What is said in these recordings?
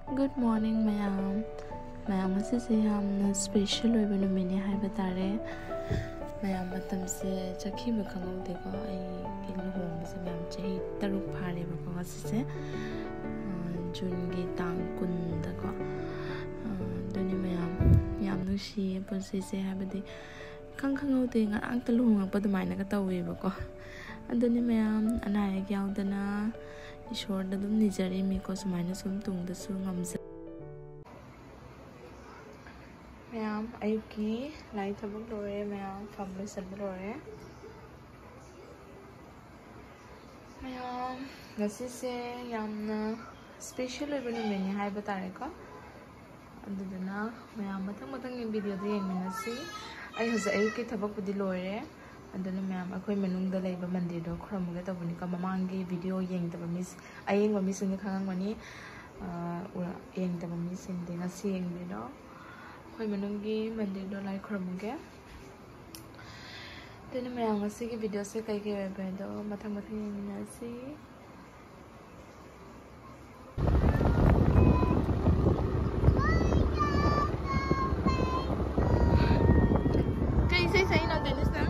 Good morning, ma'am. Ma'am, this is a special event haiba tare. Ma'am, matamse chakhi ba khangau deko ai luhong se ma'am chahi taruk phare ba ko asise June gi tang kun da ko doni ma'am yam nu shi ponse se haiba di khangau de nga ang taluhong pa dumai na ka tawi ba ko adoni ma'am anaya yaudana ईश्वर दम निजरी मी को सुमाइना सुम तुंग दसु ngamza ma'am आयुकी लाई थबक लोरे ma'am family सब लोरे ma'am ngasi se yamna special event meni hai batare ko adudana ma'am mathang ni video de yengminasi ai hoza ayuki thobak budi lore adana ma'am अखोई मनुंग द लेबा मंदिर दो खरमगे तबनि का ममांगी वीडियो येंग तब मिस आयेंग ब मिस ने खांगमनि येंग तब मिस इंदे ngasi येंग बिदो अखोई मनुंगी मंदिर दो लाई खरमगे तेने मैम ngasi की वीडियो से कई के वेबे दो मथंग येंगनासी कैसे सही ना देनिस ना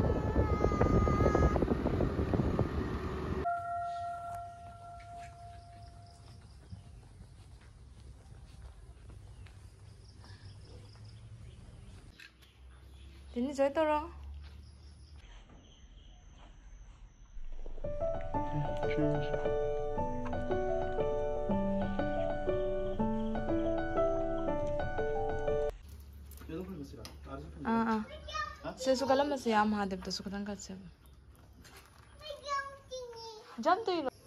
Dini joy toro. Se suka lama se am hadap to suka tangkat se. Jam to ilo.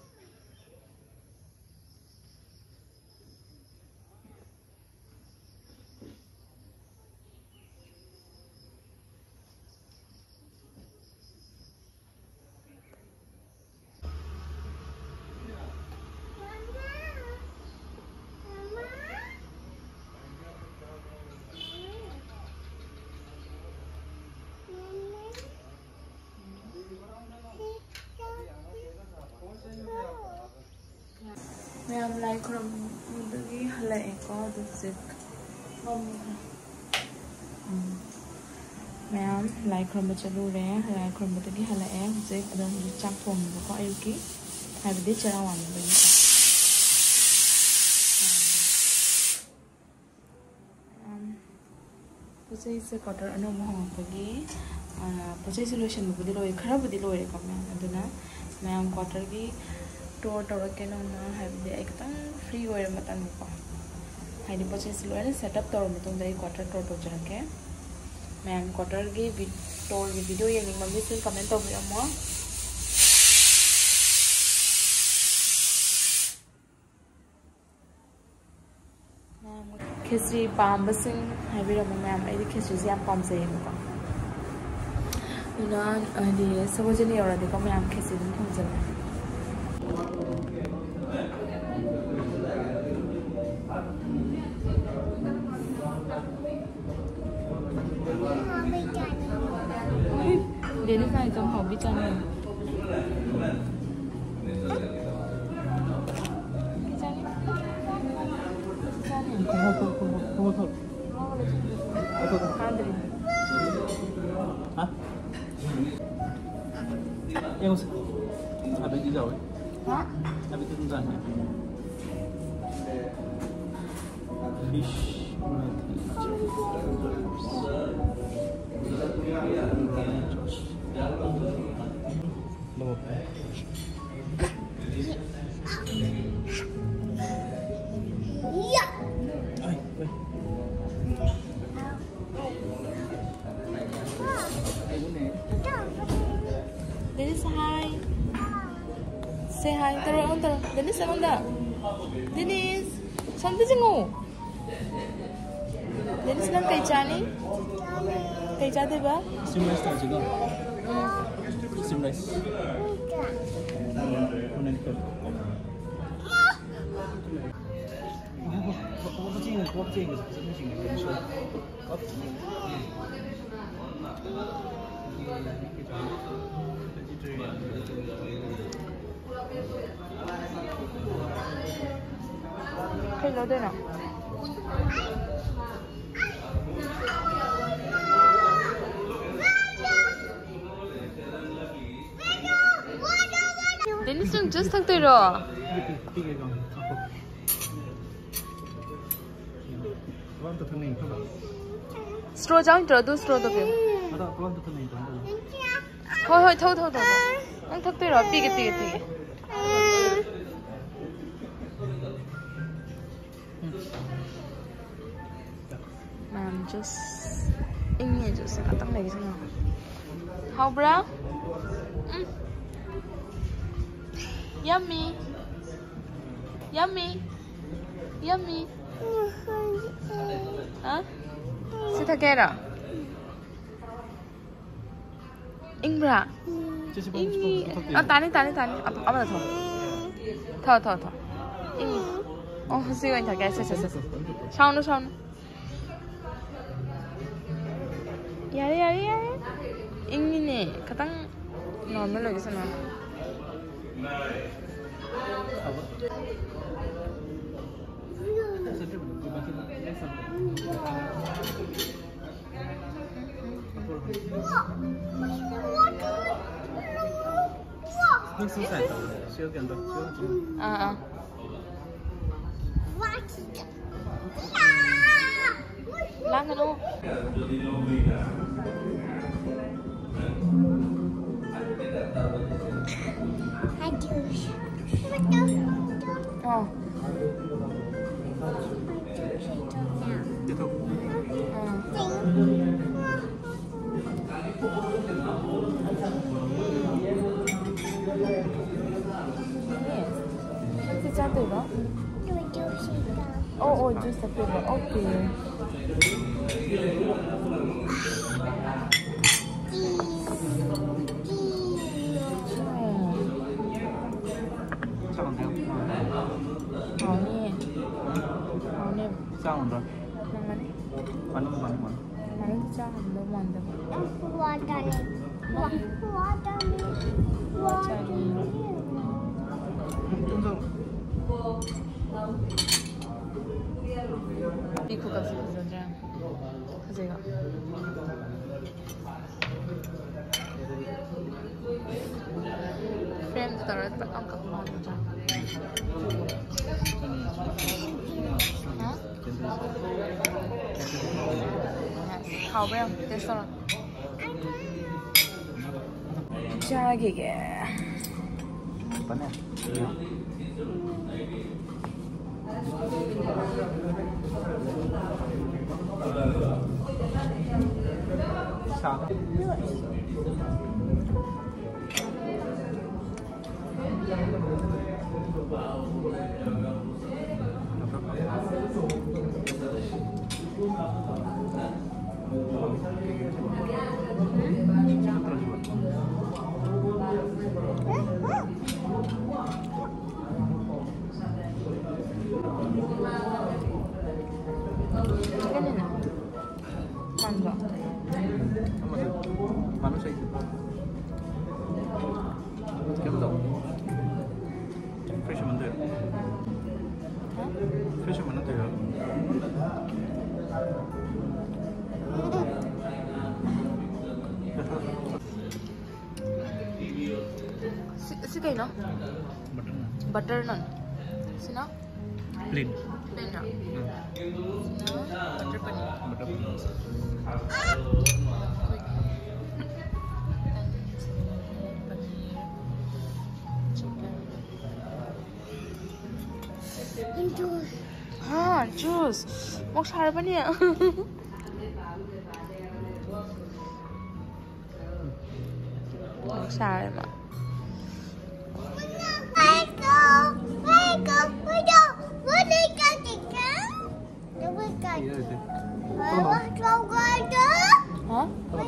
Ma'am like खरमदगी हलाए को दुजिक मैम लाइक खरम चलू रे लाइक खरमदगी हलाए दुजिक अदम चाक थोम को आयुकी हाइबदि चरा वान बनि पुसे से क्वार्टर अनो मोहंगपगी पुसे सॉल्यूशन बुदि लोय खरा बुदि लोय को मैम अदुना मैम क्वार्टर की टोर टोर के नोना हाइबदि एकदम फ्री होय मतन को हाइदि पचे सिलोय सेटअप तोर मतन दे क्वार्टर टोर टोर जरके मैम क्वार्टर की टोर की वीडियो ये मम्मी से कमेंट तो बिरमो मैम खिचड़ी पामबसिंग हाइबिरमो मैम आइदि खिचड़ी से याम पामजे को ना आइदि सबजनी औरदि को मैम खिचड़ी थंजल Đến lúc này trong hộp biết chân này. Hả? Em không à bên đi rồi. Hả? À bên đi rồi. Fish. Look. Yeah. Ay, wait. Dennis, hi. Say hi. Tara. Dennis, anda. Dennis, sampai jengu. Dennis lang kay Chani. Kay Chani ba? Sim rice tayo juga. Sim rice. Mana ni kau? Kau kucing. Hello, Dana. Dennis 좀 just tak terus. Tiga con. Con từ thân này các bạn. Straw jangan terus straw tu pun. Ada con từ thân này các bạn. Hoi thau. Ang tak terus tiga. Just ini je saya kata lagi sana. How bro? Yummy. Hah? Sita kera. Ingbra. Ini. Tani. Apa dah tahu? Ini. Oh, sih yang tak kera. Saya. Ciao. Yari. Ini nih, katang normal lagi sana. Susah tak? Silakan tak? Langan oh. Oh. Masih cantik tak? Oh, jus tapi okey. Sao rồi? Mana? Mana jangan belum ada. Ikut kasih saja. Kasih kak. Frame tu taruh dekat angkat mana macam. Hảo với không? Thế sao rồi? Cha kìa. Bắn này. Sao? Mangga. Mana sih? Kita tahu. Fresh mana tu? Fresh mana tu? Sikay no? Butter naan. Sina? Plain. Plain na. Sina? Butter paneer. Butter paneer. हाँ juice मग सारे पनि सारे मा हाँ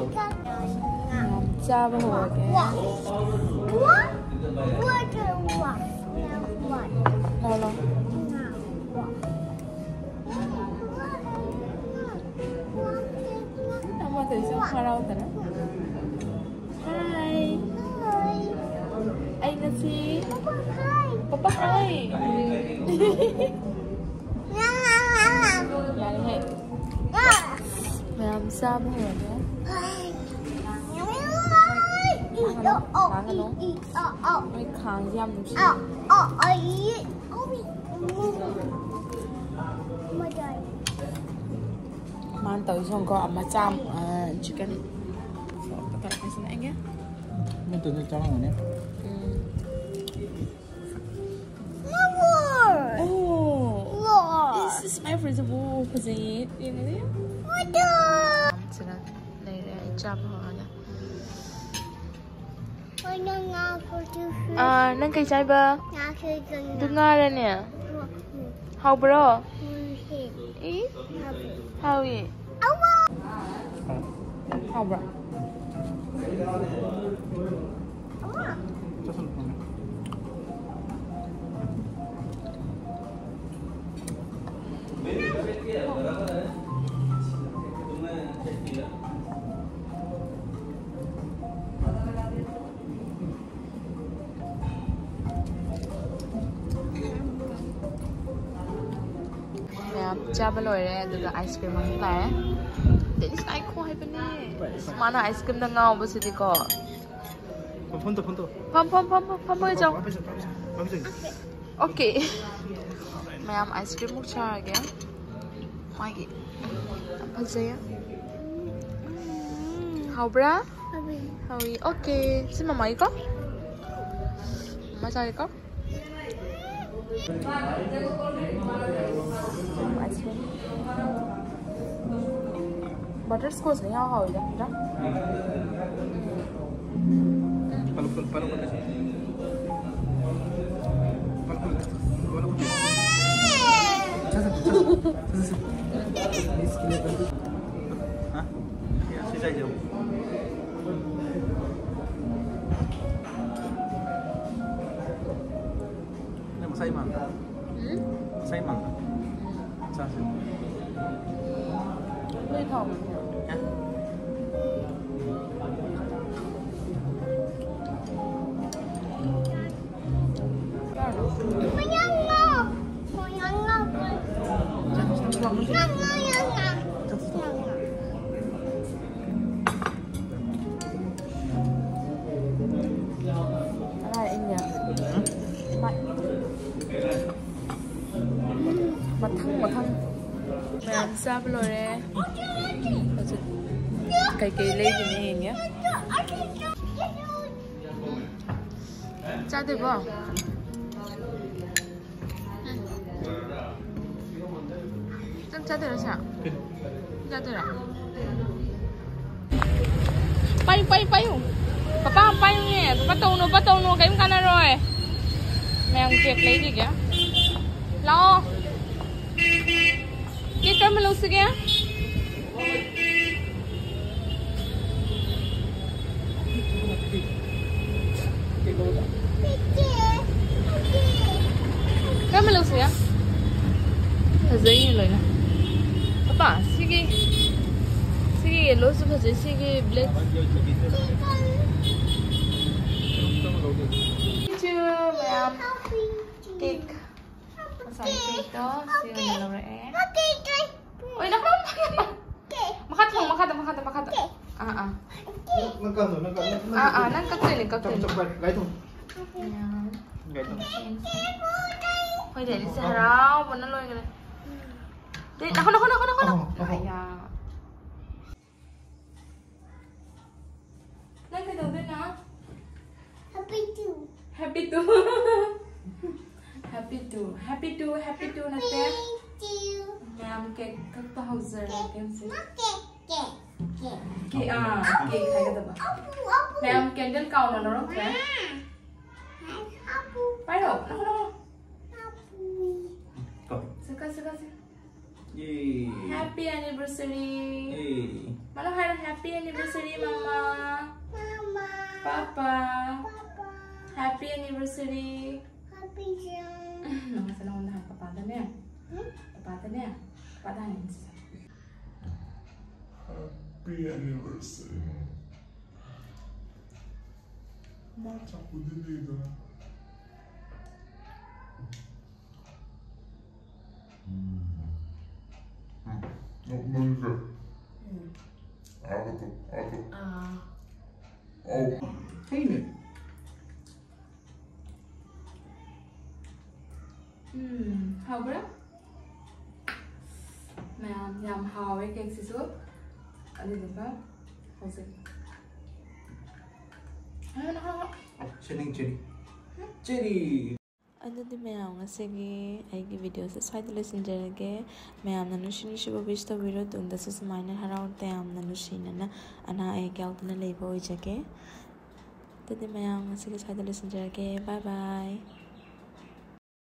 चाव हो गया लो Từ số hoa đâu tao đó. Hi. Anh là gì? Papa hi. sao bây giờ nữa? Mấy kháng giam được chứ? Mang tới xong có mà chăm chicken. Các bạn xin anh nhé. Mình tưởng cho nó nhé. Oh, this is my favorite cuisine. You know that? Sila lấy chăm họ nhá. Nang kay chay ba? Dengar dah ni. How bro? How ye? How bro? Chaba loire the ice cream ang tae. This is icon hay bani. Mana ice cream na ngao ba sidi ko. Punto. Pam mo jong. Okay. Mayam ice cream muk cha ge. Mai. Phajaya. How bra? How yi? Okay. Si mama ko. Mama cha ko. Ice cream. Butterscotch नहीं हाँ हो जाए ना? Palu. Hah? Ya, sisa jauh. Masai mangga. Masai mangga. Sasa. Hơi thòng. Ya. Này anh nhỉ? Mạnh. Mặt thăng. Mày làm sao rồi đấy? Cái lấy gì này nhé? Cha được không? Cha được sao? Cha được à? Bay. Papa không bay nghe. Papa tàu nó cái con nào rồi? Mày ăn kẹt lấy gì kìa? Lo. Cái trâu mình lâu xí kìa. Cái mình lâu xí á? Thật dễ như lời nè. Papa, sige yellow से फंसे sige black. Chưa mẹ cake. Masaya cake đó, siya na lang eh. Oi, nakam. Makat. Nagkaktuloy. Gaito. Hoy, dali sa haraw, panaloy ka na. Dali, nako. Kaya. Nagkadaw din na. Happy to na te. Ma'am cake kakpahauser kan si. Cake hay ka ba? Ma'am candle kau na ro te. Pai ro, nako. Saka. Yay. Happy anniversary. Hey. Mana hai happy anniversary mama. Papa. Happy anniversary. Nama senang dah papa tanya. Papa tanya. Happy anniversary. Macam aku dili dah. Oh, mangga. Haubra? Ma'am, yam hawe cake sisu. Aduga howsik. Shining cherry. Cherry. ꯑꯗꯨꯗꯤ ꯃꯌꯥꯝ ꯉꯁꯤꯒꯤ ꯑꯩꯒꯤ ꯚꯤꯗꯤꯑꯣꯁꯦ ꯁ꯭ꯋꯥꯏꯗ ꯂꯣꯏꯁꯤꯟꯖꯔꯒꯦ ꯃꯌꯥꯝꯅ ꯅꯨꯡꯁꯤ ꯅꯨꯡꯁꯤꯕ ꯋꯤꯁ ꯇꯧꯕꯤꯔꯣ ꯇꯨꯡꯗꯁꯨ ꯁꯨꯃꯥꯏꯅ ꯍꯔꯥꯎ ꯇꯌꯥꯝꯅ ꯅꯨꯡꯁꯤꯅꯅ ꯑꯅꯥ ꯑꯌꯦꯛ ꯌꯥꯎꯗꯅ ꯂꯩꯕ ꯑꯣꯏꯖꯒꯦ ꯑꯗꯨꯗꯤ ꯃꯌꯥꯝ ꯉꯁꯤꯒꯤ ꯁ꯭ꯋꯥꯏꯗ ꯂꯣꯏꯁꯤꯟꯖꯔꯒꯦ ꯕꯥꯏ ꯕꯥꯏ